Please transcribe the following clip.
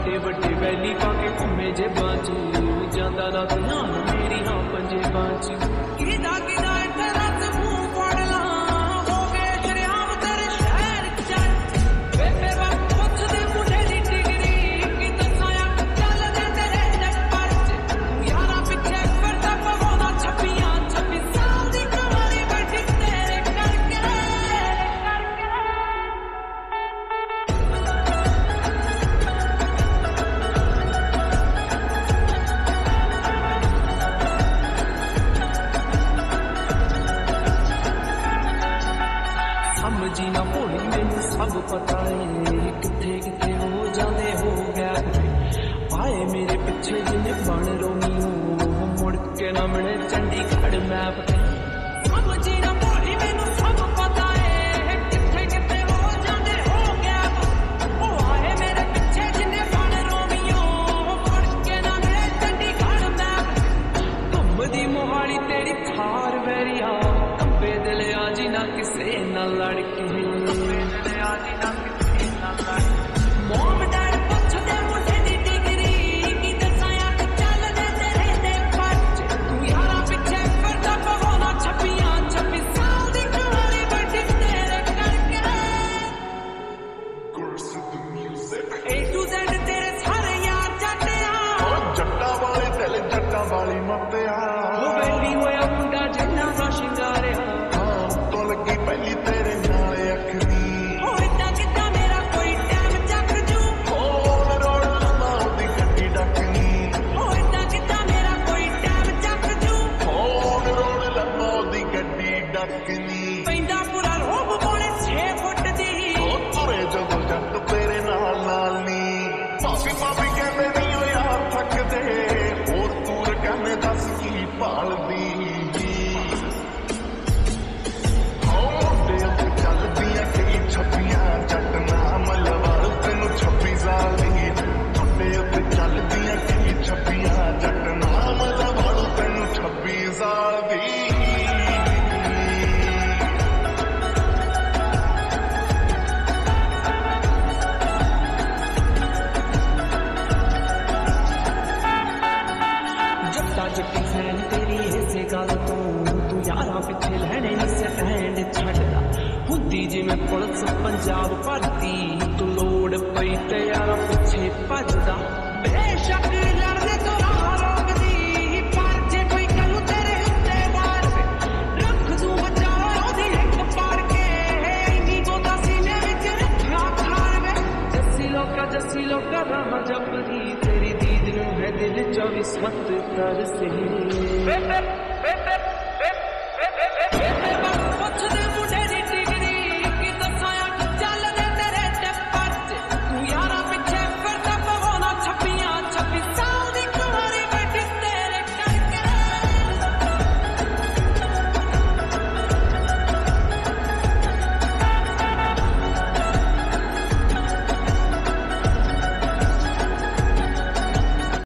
ਵੱਡੇ ਵੱਡੇ ਵੈਲੀ ਪਾ ਕੇ ਘੁੰਮੇ ਜੇ ਬਾਂਚ ਜਾਂਦਾ ਨਾ ਧਿਆਨ ਮੇਰੀ ਹਾਂ ਪੰਜੇ ਬਾਂਚ ਕਿਦਾ ਕਿਦਾ ਇੱਥੇ ਰੱਤ ਮੂੰਹ ਫੜ ਲਾ ਹੋ ਗਏ ਸ਼ਰਿਆਮ ਤੇਰੇ ਸ਼ਹਿਰ ਚ ਬੇਬੇ ਵਕਤ ਪੁੱਛਦੇ ਮੁੰਡੇ ਦੀ ਡਿਗਰੀ ਕੀ ਦੱਸਾਂ ਆ ਚੱਲਦੇ ਤੇਰੇ ਚੱਕਰ ਚ ਯਾਰਾਂ ਪਿੱਛੇ ਫਿਰਦਾ ਪਵਾਉਣਾ ਛੱਪੀਆਂ 26 ਸਾਲ ਦੀ ਕਹਾਣੀ ਬੈਠੀ ਤੇਰੇ ਕਰਕੇ समझी ना भोली मैनू सब पता है किथे किथे हो जाते हो गया पाए मेरे पिछे जिन्हें बन रोमी हो मुड़ के ना मिले चंडीगढ़ मैप समझी ना भोली मैनू सब पता है किथे किथे हो जाते हो गया आए मेरे पिछे जिन्हें बन रोमी हो मुड़ के ना मिले चंडीगढ़ मैप घूमदी मोहाली तेरी थार वैरिया कंबे दिल आजी ना किसे ना लड़के मोम डैड पुछदे मुंडे दी डिगरी की दसां अख चलदे तेरे दे पच तू यारा पिछे फिरदा पवाउणा छप्पियां 26 साल दी कहानी बैठी तेरे करके A to Z तेरे सारे यार जट्टिया ओ जट्टा वाले दिल जट्टा वाली मत्तिया ओ वैली होया मुंडा जिन्ना दा शिंगारिया तो लगी पहली तेरे नाल अखनी हो इदा किदा मेरा कोई टाइम चक जू रोड रोड लम्मा दी गड्डी डकनी हो इदा किदा मेरा कोई टाइम चक जू रोड रोड लम्मा दी गड्डी डकनी पैंदा पूरा रोब बोले 6 फुट दी ओ तुरे जदों जट तेरे नाल नी पापी पापी कहंदे नी ओ यार थक दे ओ तूर कहने दस की भालदी छप्पियां जट नाम लवाल तेनू 26 साल दी टुटे उत्ते चलदियां की छप्पियां जट नाम लवाल तेनू 26 साल दी जट्टा जट्टी फैन तेरी इसे गल तो तू यारा पिछे लैने नी स्टैंड छड्डदा हुंदी जिवें पुलिस पंजाब भरती तू लोड़ पई ते यारा पिछे भजदा बेशक लड़ने तो राह रोकदी पर जे कोई कलू तेरे उत्ते वार रख दूं बचा ओदी हिक पाड़ के इन्नी गोदा सीने विच रखा खार वे जस्सी लोका राह जपदी तेरी दीद नूं है दिल 24 मत कर से